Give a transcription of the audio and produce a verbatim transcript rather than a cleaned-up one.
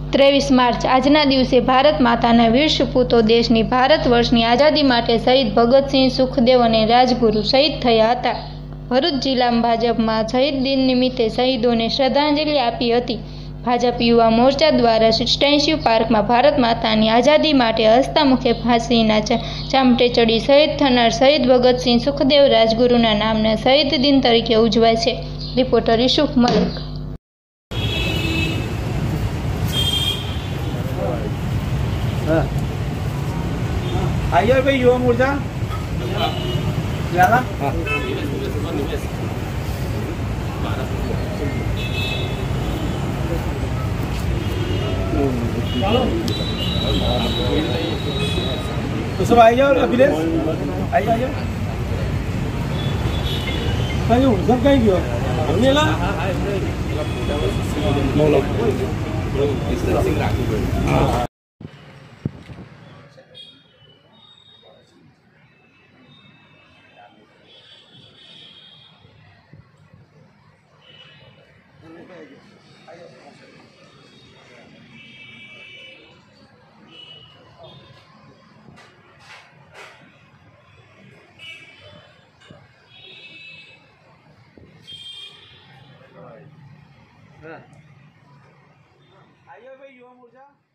ત્રેવીસ માર્ચ આજના દિવસે ભારત માતાના વીર સપૂતો દેશની ભારત વર્ષની આઝાદી માટે શહીદ ભગતસિંહ, સુખદેવ અને રાજગુરુ શહીદ થયા હતા. ભરૂચ જિલ્લા ભાજપમાં શહીદ દિન નિમિત્તે શહીદોને શ્રદ્ધાંજલિ આપી હતી. ભાજપ યુવા મોરચા દ્વારા સ્ટેચ્યુ પાર્કમાં ભારત માતાની આઝાદી માટે હસતામુખે ફાંસીના ચામટે ચડી શહીદ થનાર શહીદ ભગતસિંહ, સુખદેવ, રાજગુરુના નામના શહીદ દિન તરીકે ઉજવાય છે. રિપોર્ટર યુસુફ મલિક. आइए भाई युवा मोर्चा ज़्यादा तो सब आई जाओ अखिलेश आई जाओ कहीं सब कहीं क्यों हमने ला आइए भाई युवा मोर्चा।